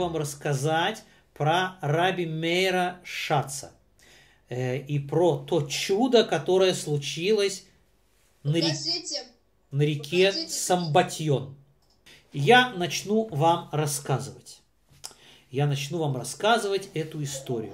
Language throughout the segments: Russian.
вам рассказать про Раби Мейра Шаца и про то чудо, которое случилось на реке Самбатьон. Я начну вам рассказывать. Эту историю.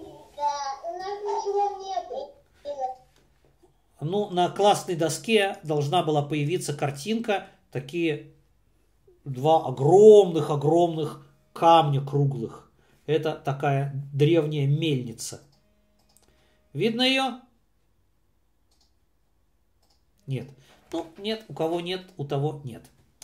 Ну, на классной доске должна была появиться картинка, такие два огромных камня круглых. Это такая древняя мельница. Видно ее? Нет. Ну, нет, у кого нет, у того нет.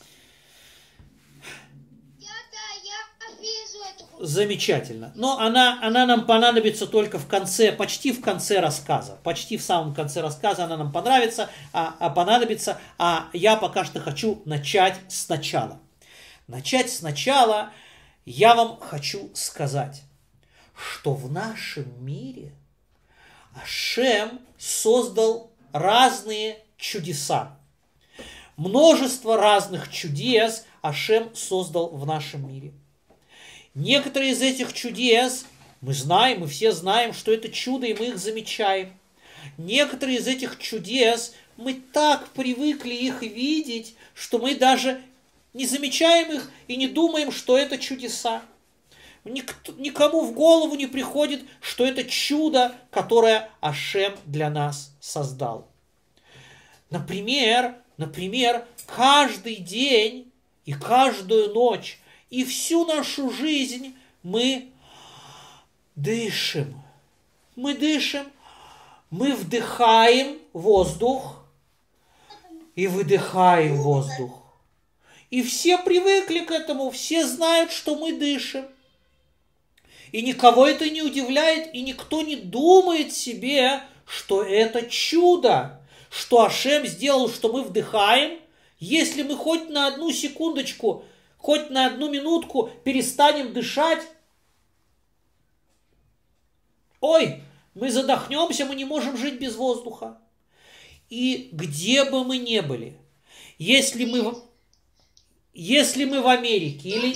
Замечательно. Но она нам понадобится только в конце, почти в конце рассказа. Почти в самом конце рассказа она нам понравится, понадобится. А я пока что хочу начать сначала. Я вам хочу сказать, что в нашем мире Ашем создал разные чудеса. Множество разных чудес Ашем создал в нашем мире. Некоторые из этих чудес мы все знаем, что это чудо, и мы их замечаем. Некоторые из этих чудес мы так привыкли их видеть, что мы даже не замечаем их и не думаем, что это чудеса. Никому в голову не приходит, что это чудо, которое Ашем для нас создал. Например, каждый день и каждую ночь и всю нашу жизнь мы дышим. Мы вдыхаем воздух и выдыхаем воздух. И все привыкли к этому, все знают, что мы дышим. И никого это не удивляет, и никто не думает себе, что это чудо, что Ашем сделал, что мы вдыхаем. Если мы хоть на одну секундочку, хоть на одну минутку перестанем дышать, мы задохнемся, мы не можем жить без воздуха. И где бы мы ни были, если мы в Америке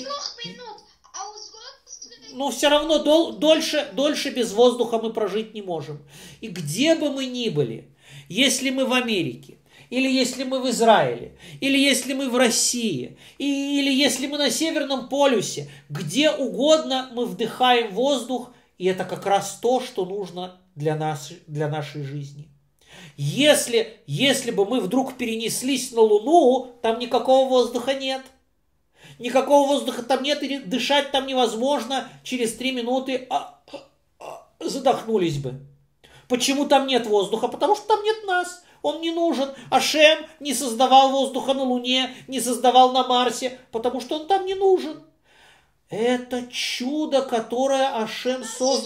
но все равно дольше без воздуха мы прожить не можем. И где бы мы ни были, если мы в Америке, или если мы в Израиле, или если мы в России, или если мы на Северном полюсе, где угодно мы вдыхаем воздух, и это как раз то, что нужно для нашей жизни. Если бы мы вдруг перенеслись на Луну, там никакого воздуха нет. Никакого воздуха там нет, и дышать там невозможно. Через 3 минуты задохнулись бы. Почему там нет воздуха? Потому что там нет нас. Он не нужен. Ашем не создавал воздуха на Луне, не создавал на Марсе, потому что он там не нужен. Это чудо, которое Ашем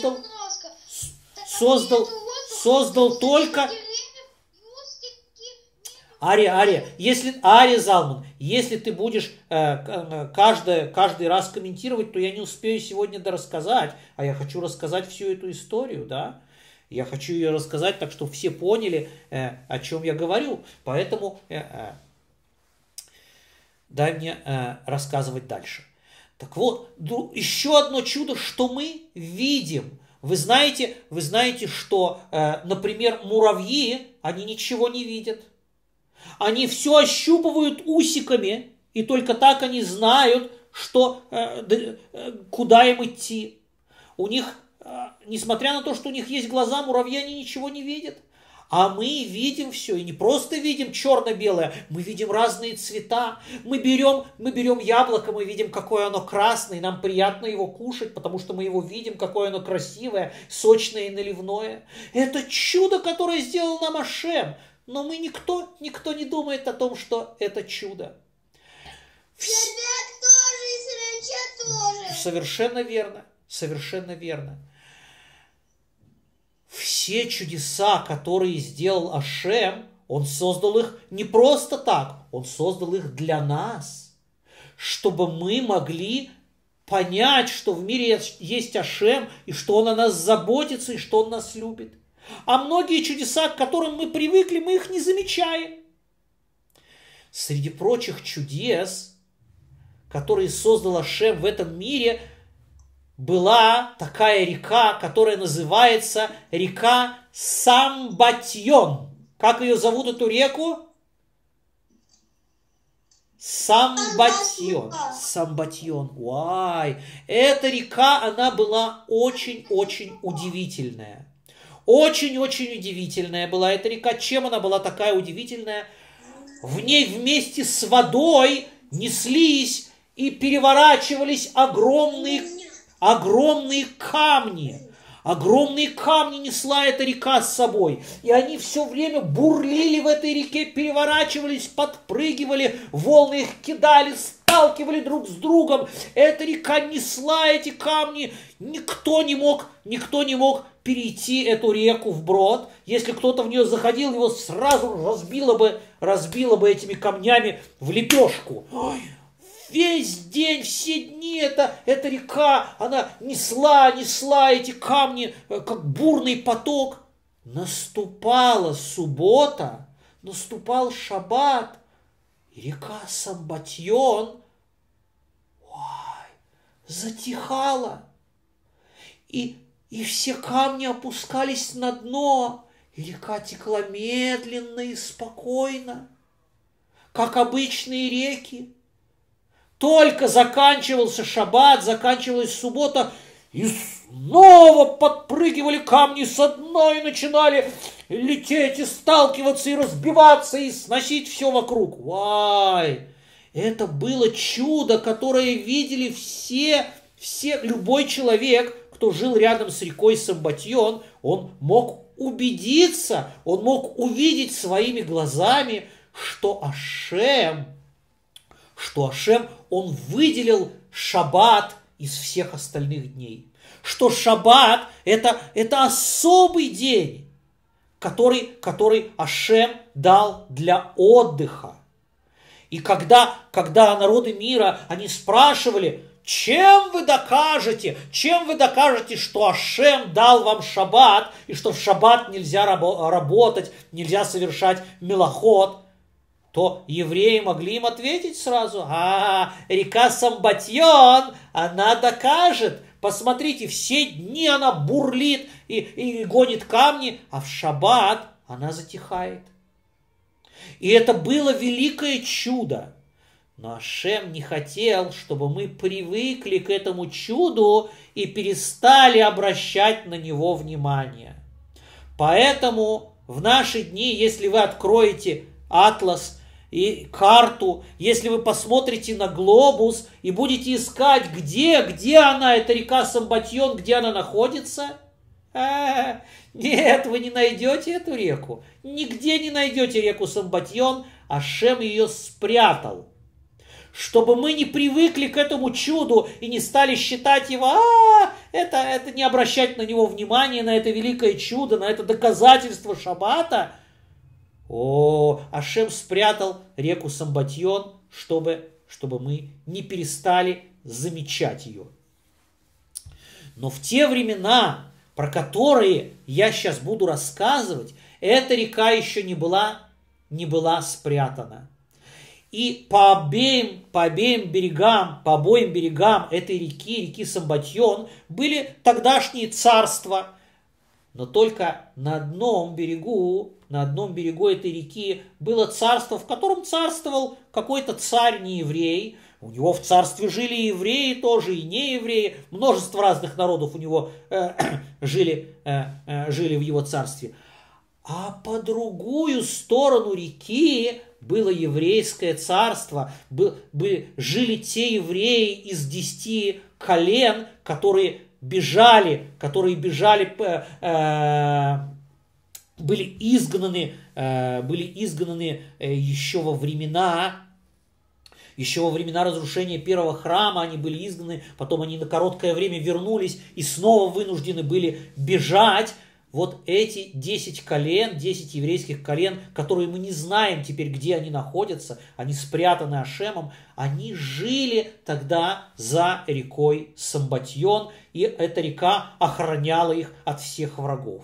создал только... Ария Залман, если ты будешь каждый раз комментировать, то я не успею сегодня дорассказать, а я хочу рассказать всю эту историю, да? Я хочу ее рассказать так, чтобы все поняли, о чем я говорю. Поэтому дай мне рассказывать дальше. Так вот, еще одно чудо, что мы видим. Вы знаете, что, например, муравьи, они ничего не видят. Они все ощупывают усиками, и только так они знают, куда им идти. У них, несмотря на то, что у них есть глаза, муравьи, они ничего не видят. А мы видим все, и не просто видим черно-белое, мы видим разные цвета. Мы берем яблоко, мы видим, какое оно красное, и нам приятно его кушать, потому что мы его видим, какое оно красивое, сочное и наливное. Это чудо, которое сделал нам Ашем. Но никто не думает о том, что это чудо. Червяк тоже и саранча тоже. Совершенно верно. Все чудеса, которые сделал Ашем, он создал их не просто так, он создал их для нас, чтобы мы могли понять, что в мире есть Ашем, и что он о нас заботится, и что он нас любит. А многие чудеса, к которым мы привыкли, мы их не замечаем. Среди прочих чудес, которые создал Ашем в этом мире, была такая река, которая называется река Самбатьон. Как ее зовут, эту реку? Самбатьон. Самбатьон. Уай. Эта река, она была очень-очень удивительная. Очень-очень удивительная была эта река. Чем она была такая удивительная? В ней вместе с водой неслись и переворачивались огромные камни. Огромные камни несла эта река с собой. И они все время бурлили в этой реке, переворачивались, подпрыгивали, волны их кидали, сталкивали друг с другом. Эта река несла эти камни. Никто не мог перейти эту реку вброд. Если кто-то в нее заходил, его сразу разбило бы этими камнями в лепешку. Ой. Весь день, все дни эта река, она несла эти камни, как бурный поток. Наступала суббота, наступал шаббат, и река Самбатьон затихала. И все камни опускались на дно, и река текла медленно и спокойно, как обычные реки. Только заканчивался шаббат, заканчивалась суббота, и снова подпрыгивали камни со дна и начинали лететь, и сталкиваться, и разбиваться, и сносить все вокруг. Вай! Это было чудо, которое видели все, любой человек, кто жил рядом с рекой Самбатьон, он мог убедиться, он мог увидеть своими глазами, что Ашем, он выделил шаббат из всех остальных дней. Что шаббат это особый день, который Ашем дал для отдыха. И когда народы мира, они спрашивали, чем вы докажете, что Ашем дал вам шаббат, и что в шаббат нельзя работать, нельзя совершать мелахот, то евреи могли им ответить сразу: река Самбатьон, она докажет. Посмотрите, все дни она бурлит и гонит камни, а в шаббат она затихает. И это было великое чудо. Но Ашем не хотел, чтобы мы привыкли к этому чуду и перестали обращать на него внимание. Поэтому в наши дни, если вы откроете атлас и карту, если вы посмотрите на глобус и будете искать, где она, эта река Самбатьон, где она находится, нет, вы не найдете эту реку. Нигде не найдете реку Самбатьон. Ашем ее спрятал. Чтобы мы не привыкли к этому чуду и не стали считать его, это не обращать на него внимания, на это великое чудо, на это доказательство шаббата. Ашем спрятал реку Самбатьон, чтобы мы не перестали замечать ее. Но в те времена, про которые я сейчас буду рассказывать, эта река еще не была спрятана. И по обоим берегам этой реки Самбатьон, были тогдашние царства. Но только на одном берегу этой реки было царство, в котором царствовал какой-то царь нееврей. У него в царстве жили и евреи тоже, и неевреи. Множество разных народов у него жили в его царстве. А по другую сторону реки было еврейское царство. Жили те евреи из 10 колен, которые бежали, были изгнаны еще во времена разрушения первого храма. Они были изгнаны, потом они на короткое время вернулись и снова вынуждены были бежать. Вот эти 10 колен, 10 еврейских колен, которые мы не знаем теперь, где они находятся, они спрятаны Ашемом, они жили тогда за рекой Самбатьон, и эта река охраняла их от всех врагов.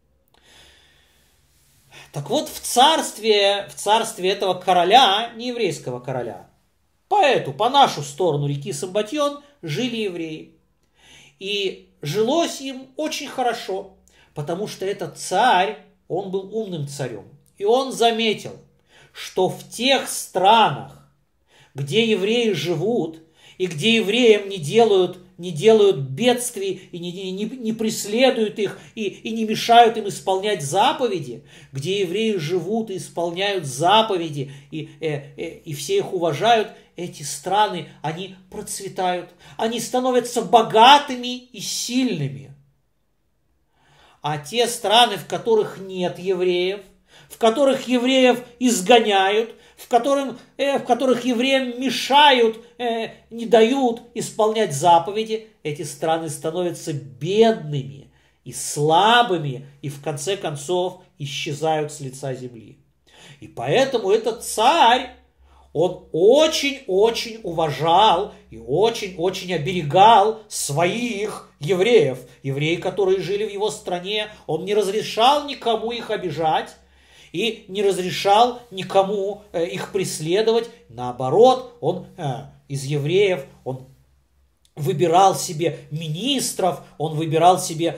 Так вот, в царстве этого короля, не еврейского короля, по нашу сторону реки Самбатьон жили евреи. И жилось им очень хорошо, потому что этот царь, он был умным царем. И он заметил, что в тех странах, где евреи живут, и где евреям не делают бедствий, и не преследуют их, и не мешают им исполнять заповеди, где евреи живут и исполняют заповеди, и все их уважают, эти страны, они процветают, они становятся богатыми и сильными. А те страны, в которых нет евреев, в которых евреев изгоняют, в которых евреям мешают, не дают исполнять заповеди, эти страны становятся бедными и слабыми, и в конце концов исчезают с лица земли. И поэтому этот царь, он очень-очень уважал и очень-очень оберегал своих евреев. Евреи, которые жили в его стране, он не разрешал никому их обижать и не разрешал никому их преследовать. Наоборот, он из евреев, он выбирал себе министров, он выбирал себе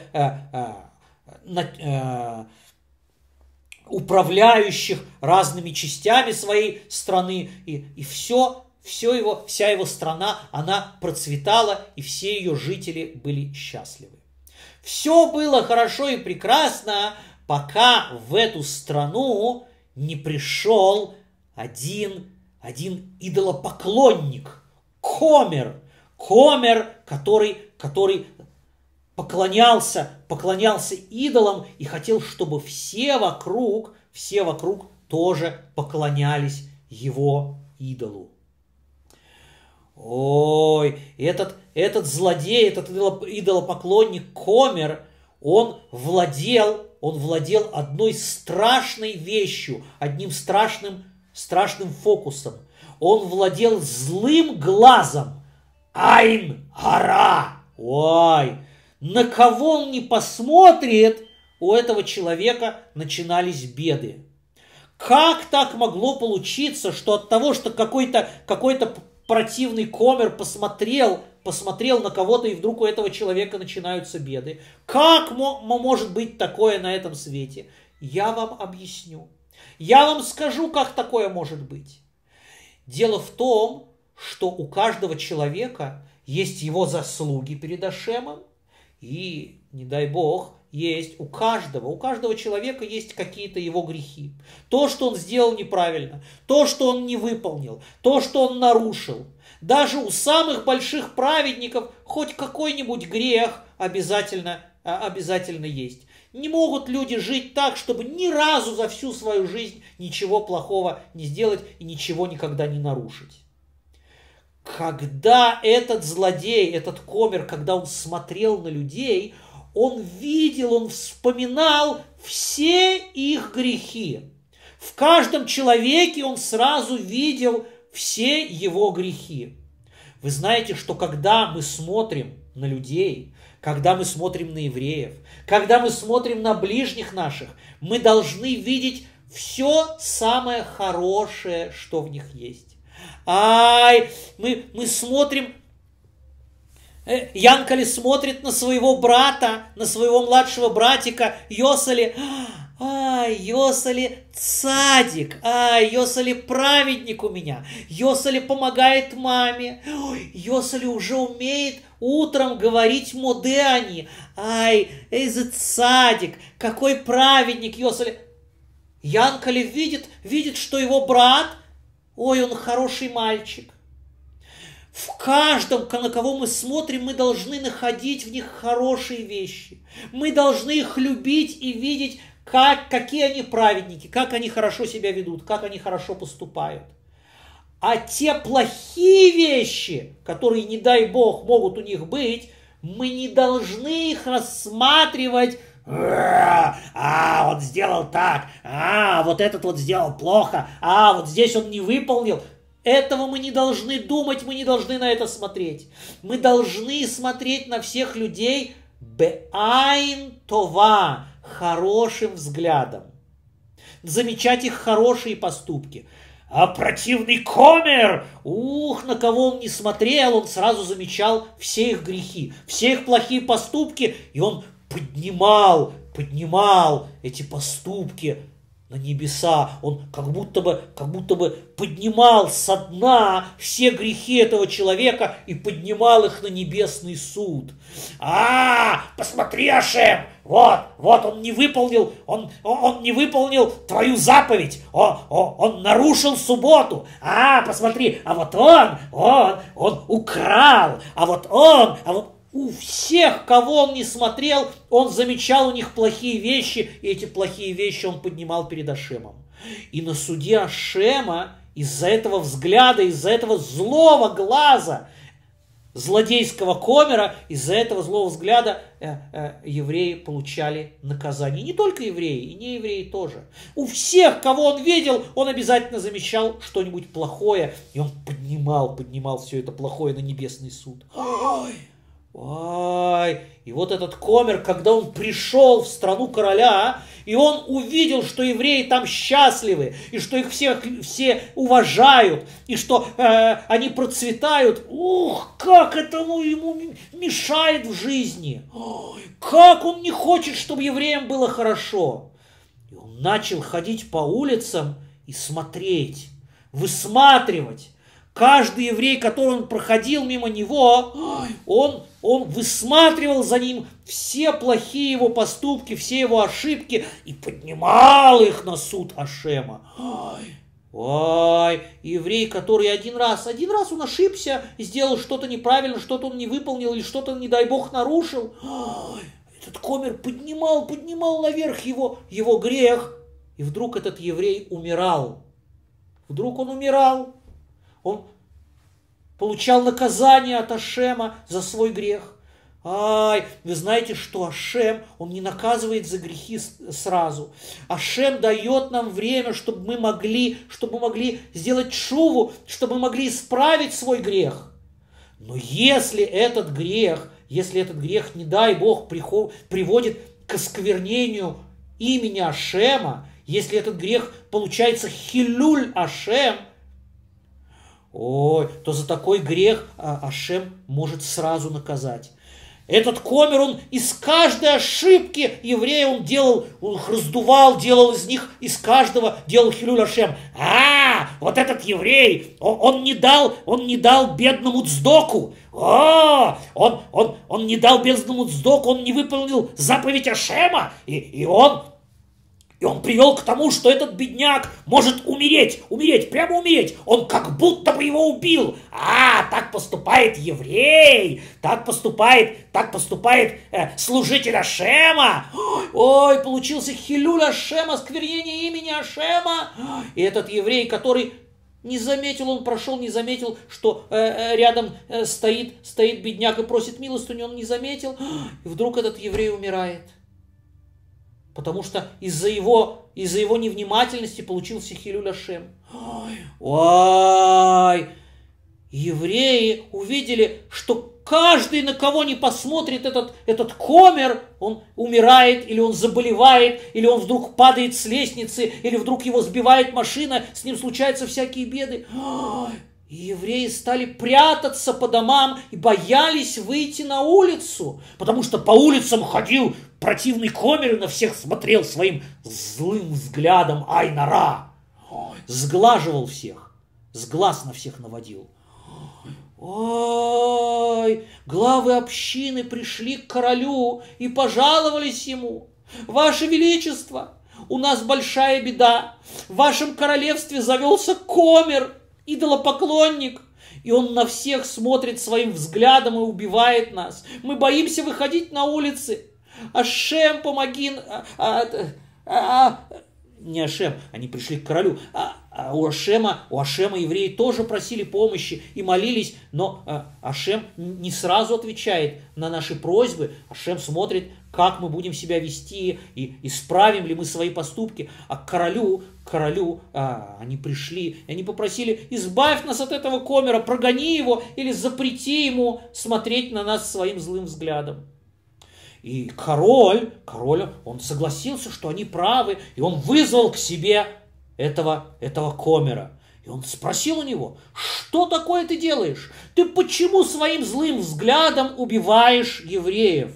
управляющих разными частями своей страны, и вся его страна, она процветала, и все ее жители были счастливы. Все было хорошо и прекрасно, пока в эту страну не пришел один идолопоклонник, Комер, который поклонялся идолам и хотел, чтобы все вокруг тоже поклонялись его идолу. Ой, этот злодей, этот идолопоклонник Комер, он владел одной страшной вещью, одним страшным фокусом. Он владел злым глазом. Айн-гара. Ой, на кого он не посмотрит, у этого человека начинались беды. Как так могло получиться, что от того, что какой-то противный Комер посмотрел на кого-то, и вдруг у этого человека начинаются беды? Как может быть такое на этом свете? Я вам объясню. Я вам скажу, как такое может быть. Дело в том, что у каждого человека есть его заслуги перед Ашемом, и, не дай Бог, есть у каждого человека есть какие-то его грехи. То, что он сделал неправильно, то, что он не выполнил, то, что он нарушил. Даже у самых больших праведников хоть какой-нибудь грех обязательно есть. Не могут люди жить так, чтобы ни разу за всю свою жизнь ничего плохого не сделать и ничего никогда не нарушить. Когда этот злодей, этот Комер, когда он смотрел на людей, он видел, он вспоминал все их грехи. В каждом человеке он сразу видел все его грехи. Вы знаете, что когда мы смотрим на людей, когда мы смотрим на евреев, когда мы смотрим на ближних наших, мы должны видеть все самое хорошее, что в них есть. Мы смотрим, Янкали смотрит на своего брата, на своего младшего братика Йосали. Йосали цадик, Йосали праведник у меня, Йосали помогает маме, Йосали уже умеет утром говорить модеани, эйзе цадик, какой праведник Йосали. Янкали видит, что его брат, он хороший мальчик. В каждом, на кого мы смотрим, мы должны находить в них хорошие вещи. Мы должны их любить и видеть, какие они праведники, как они хорошо себя ведут, как они хорошо поступают. А те плохие вещи, которые, не дай Бог, могут у них быть, мы не должны их рассматривать. Он сделал так, вот этот вот сделал плохо, вот здесь он не выполнил. Этого мы не должны думать, мы не должны на это смотреть. Мы должны смотреть на всех людей беайн това, хорошим взглядом. Замечать их хорошие поступки. А противный комер, на кого он не смотрел, он сразу замечал все их грехи, все их плохие поступки, и он поднимал эти поступки на небеса. Он как будто бы поднимал со дна все грехи этого человека и поднимал их на небесный суд. Посмотри, Ашем, вот он не выполнил твою заповедь, он нарушил субботу. Посмотри, он украл, у всех, кого он не смотрел, он замечал у них плохие вещи, и эти плохие вещи он поднимал перед Ашемом. И на суде Ашема из-за этого взгляда, из-за этого злого глаза злодейского комера, из-за этого злого взгляда евреи получали наказание. Не только евреи, и не евреи тоже. У всех, кого он видел, он обязательно замечал что-нибудь плохое, и он поднимал все это плохое на небесный суд. И вот этот комер, когда он пришел в страну короля, и он увидел, что евреи там счастливы, и что их все уважают, и что они процветают, как этому ему мешает в жизни, как он не хочет, чтобы евреям было хорошо. И он начал ходить по улицам и смотреть, высматривать. Каждый еврей, который он проходил мимо него, он высматривал за ним все плохие его поступки, все его ошибки и поднимал их на суд Ашема. Еврей, который один раз он ошибся, сделал что-то неправильно, что-то он не выполнил или что-то, не дай бог, нарушил. Этот комер поднимал наверх его грех, и вдруг этот еврей умирал. Вдруг он умирал. Он получал наказание от Ашема за свой грех. Вы знаете, что Ашем, он не наказывает за грехи сразу. Ашем дает нам время, чтобы мы могли сделать шуву, чтобы мы могли исправить свой грех. Но если этот грех, не дай Бог, приводит к осквернению имени Ашема, если этот грех получается хилюль Ашем, то за такой грех Ашем может сразу наказать. Этот комер, он из каждой ошибки еврея он их раздувал, делал из каждого делал хилюль Ашем. Вот этот еврей, он не дал бедному цдоку. Он не дал бедному цдоку, он не выполнил заповедь Ашема, и он привел к тому, что этот бедняк может умереть, прямо умереть. Он как будто бы его убил. Так поступает еврей, так поступает служитель Ашема. Получился хилюль Ашема, осквернение имени Ашема. И этот еврей, который не заметил, что рядом стоит бедняк и просит милостыню, он не заметил. И вдруг этот еврей умирает. Потому что из-за его невнимательности получился хилюль Ашем. Евреи увидели, что каждый, на кого не посмотрит этот комер, он умирает, или он заболевает, или он вдруг падает с лестницы, или вдруг его сбивает машина, с ним случаются всякие беды. И евреи стали прятаться по домам и боялись выйти на улицу, потому что по улицам ходил противный комер и на всех смотрел своим злым взглядом ай-нара. Сглаживал всех, с глаз на всех наводил. Главы общины пришли к королю и пожаловались ему. Ваше Величество, у нас большая беда. В вашем королевстве завелся комер, идолопоклонник, и он на всех смотрит своим взглядом и убивает нас. Мы боимся выходить на улицы. Ашем, помоги. Не Ашем, они пришли к королю. У Ашема евреи тоже просили помощи и молились, но Ашем не сразу отвечает на наши просьбы. Ашем смотрит, как мы будем себя вести и исправим ли мы свои поступки. А к королю они пришли, и они попросили: избавь нас от этого комера, прогони его или запрети ему смотреть на нас своим злым взглядом. И король, он согласился, что они правы, и он вызвал к себе этого комера. И он спросил у него: что такое ты делаешь? Ты почему своим злым взглядом убиваешь евреев?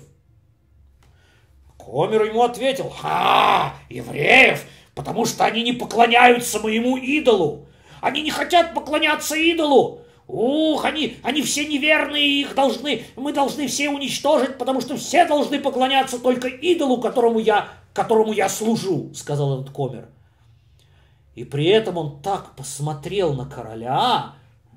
Комер ему ответил: евреев, потому что они не поклоняются моему идолу. Они не хотят поклоняться идолу. Они все неверные, мы должны все уничтожить, потому что все должны поклоняться только идолу, которому я служу, сказал этот комер. И при этом он так посмотрел на короля,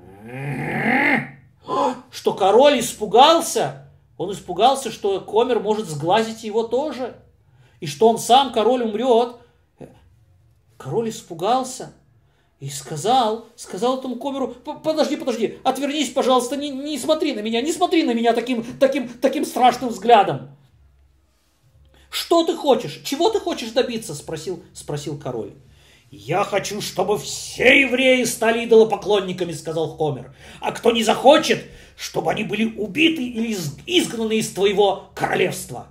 что король испугался. Он испугался, что комер может сглазить его тоже, и что он сам, король, умрет. Король испугался и сказал этому комеру: подожди, отвернись, пожалуйста, не смотри на меня таким страшным взглядом. Что ты хочешь? Чего ты хочешь добиться? Спросил король. Я хочу, чтобы все евреи стали идолопоклонниками, сказал комер. А кто не захочет, чтобы они были убиты или изгнаны из твоего королевства.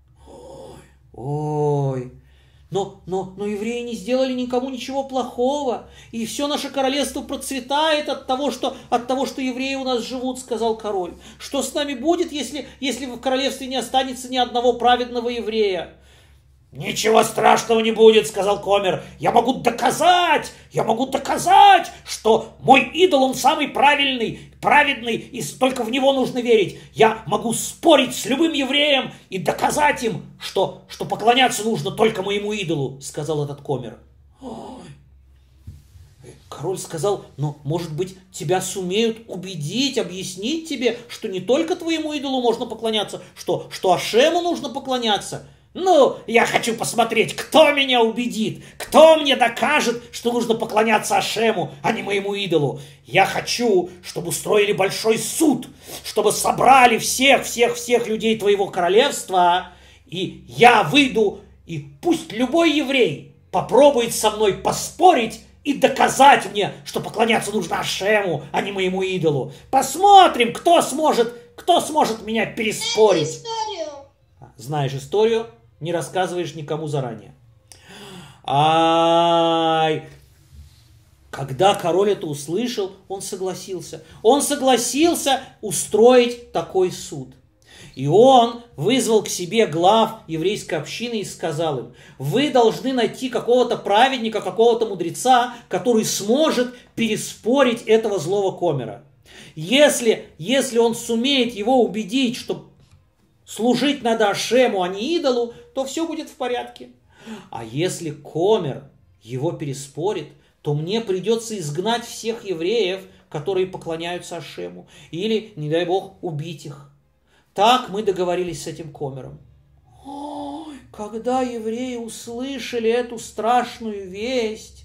Ой. Но евреи не сделали никому ничего плохого, и все наше королевство процветает от того, что евреи у нас живут, сказал король. Что с нами будет, если в королевстве не останется ни одного праведного еврея? Ничего страшного не будет, сказал комер. Я могу доказать, что мой идол, он самый праведный, и только в него нужно верить. Я могу спорить с любым евреем и доказать им, что поклоняться нужно только моему идолу, сказал этот комер. Король сказал: но, может быть, тебя сумеют убедить, объяснить тебе, что не только твоему идолу можно поклоняться, что Ашему нужно поклоняться. Я хочу посмотреть, кто меня убедит, кто мне докажет, что нужно поклоняться Ашему, а не моему идолу. Я хочу, чтобы устроили большой суд, чтобы собрали всех людей твоего королевства, и я выйду, и пусть любой еврей попробует со мной поспорить и доказать мне, что поклоняться нужно Ашему, а не моему идолу. Посмотрим, кто сможет меня переспорить. Знаешь историю? Не рассказываешь никому заранее. Когда король это услышал, он согласился. Он согласился устроить такой суд. И он вызвал к себе глав еврейской общины и сказал им: вы должны найти какого-то праведника, какого-то мудреца, который сможет переспорить этого злого комера. Если он сумеет его убедить, что служить надо Ашему, а не идолу, то все будет в порядке. А если комер его переспорит, то мне придется изгнать всех евреев, которые поклоняются Ашему, или, не дай Бог, убить их. Так мы договорились с этим комером. Когда евреи услышали эту страшную весть,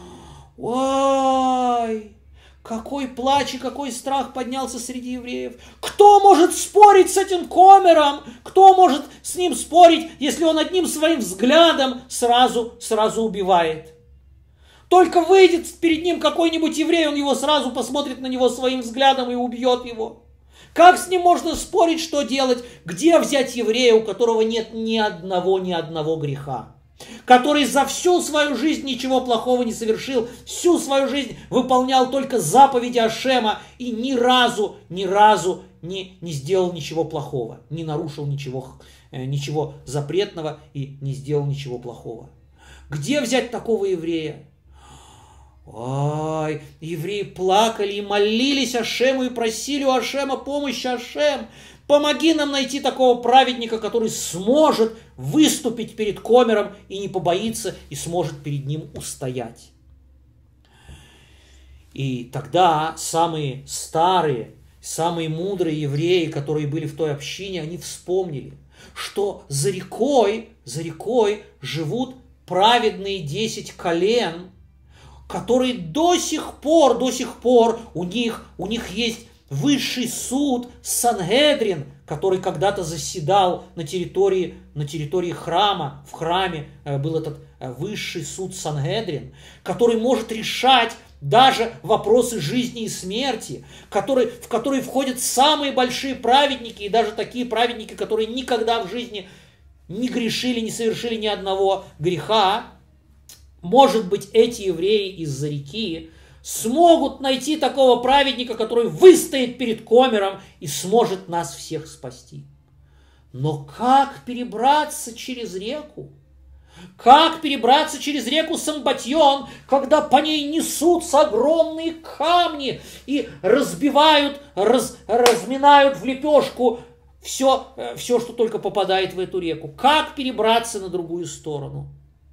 какой плач и какой страх поднялся среди евреев. Кто может спорить с этим комером? Кто может с ним спорить, если он одним своим взглядом сразу убивает? Только выйдет перед ним какой-нибудь еврей, он его сразу посмотрит на него своим взглядом и убьет его. Как с ним можно спорить, что делать? Где взять еврея, у которого нет ни одного греха? Который за всю свою жизнь ничего плохого не совершил, всю свою жизнь выполнял только заповеди Ашема и ни разу не сделал ничего плохого, не нарушил ничего запретного и не сделал ничего плохого. Где взять такого еврея? Евреи плакали и молились Ашему и просили у Ашема помощи. Ашем, помоги нам найти такого праведника, который сможет выступить перед комером и не побоится, и сможет перед ним устоять. И тогда самые старые, самые мудрые евреи, которые были в той общине, они вспомнили, что за рекой живут праведные 10 колен, которые до сих пор у них есть высший суд Сангедрин, который когда-то заседал на территории храма. В храме был этот высший суд Сангедрин, который может решать даже вопросы жизни и смерти, в который входят самые большие праведники, и даже такие праведники, которые никогда в жизни не грешили, не совершили ни одного греха. Может быть, эти евреи из-за реки смогут найти такого праведника, который выстоит перед Комером и сможет нас всех спасти. Но как перебраться через реку? Как перебраться через реку Самбатьон, когда по ней несутся огромные камни и разбивают, разминают в лепешку все, что только попадает в эту реку? Как перебраться на другую сторону?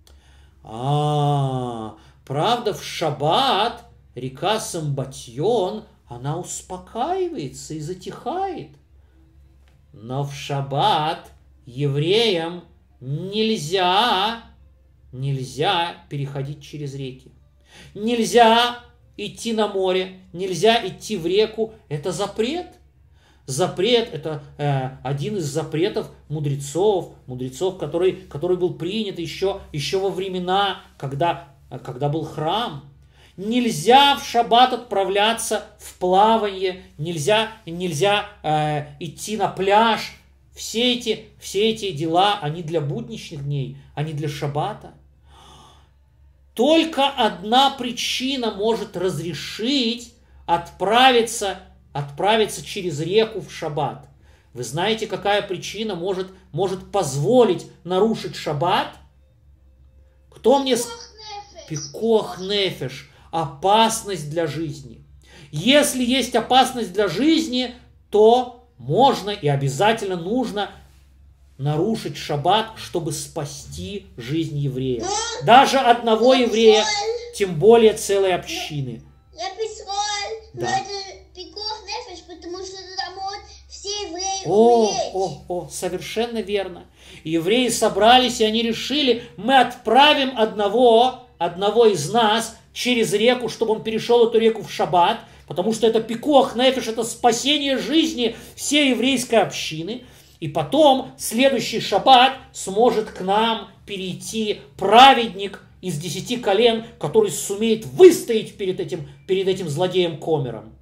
Правда, в шаббат река Самбатьон, она успокаивается и затихает. Но в шаббат евреям нельзя переходить через реки. Нельзя идти на море, нельзя идти в реку. Это запрет. Запрет – это один из запретов мудрецов, который был принят еще во времена, когда был храм. Нельзя в шаббат отправляться в плавание, нельзя идти на пляж. Все эти дела, они для будничных дней, они для шаббата. Только одна причина может разрешить отправиться через реку в шаббат. Вы знаете, какая причина может позволить нарушить шаббат? Кто мне скажет? Пикох нефеш. Опасность для жизни. Если есть опасность для жизни, то можно и обязательно нужно нарушить шаббат, чтобы спасти жизнь еврея. Даже одного еврея, тем более целой общины. Но это пикох нефеш, потому что там могут все евреи умереть. Совершенно верно. Евреи собрались, и они решили, мы отправим одного из нас через реку, чтобы он перешел эту реку в шаббат, потому что это пикох нефеш, это спасение жизни всей еврейской общины. И потом, следующий шаббат, сможет к нам перейти праведник из 10 колен, который сумеет выстоять перед этим злодеем Комером.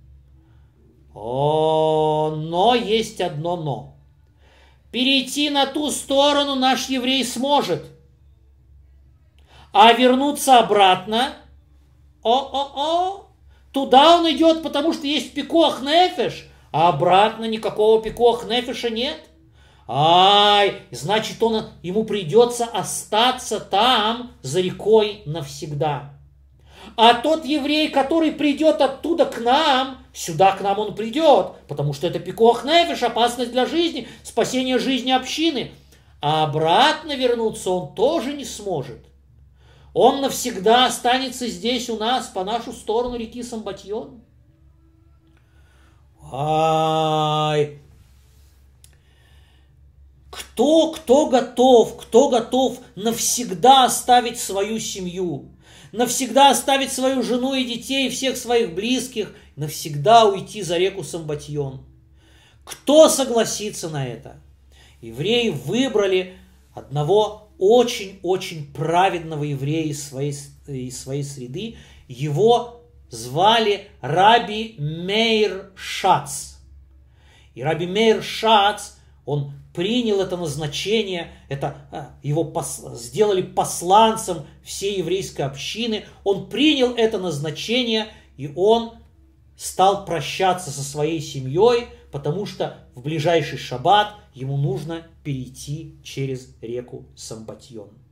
Но есть одно но. Перейти на ту сторону наш еврей сможет, а вернуться обратно, туда он идет, потому что есть пикох нефеш, а обратно никакого пикох нефеша нет. Значит, ему придется остаться там, за рекой, навсегда. А тот еврей, который придет оттуда к нам, сюда к нам он придет, потому что это пикох нефеш, опасность для жизни, спасение жизни общины. А обратно вернуться он тоже не сможет. Он навсегда останется здесь у нас, по нашу сторону реки Самбатьон. Кто готов навсегда оставить свою семью, навсегда оставить свою жену и детей, всех своих близких, навсегда уйти за реку Самбатьон? Кто согласится на это? Евреи выбрали одного очень-очень праведного еврея из своей среды. Его звали Раби Меир Шац. И Раби Меир Шац, он принял это назначение, его сделали посланцем всей еврейской общины. Он принял это назначение, и он стал прощаться со своей семьей, потому что в ближайший шаббат ему нужно перейти через реку Самбатьон.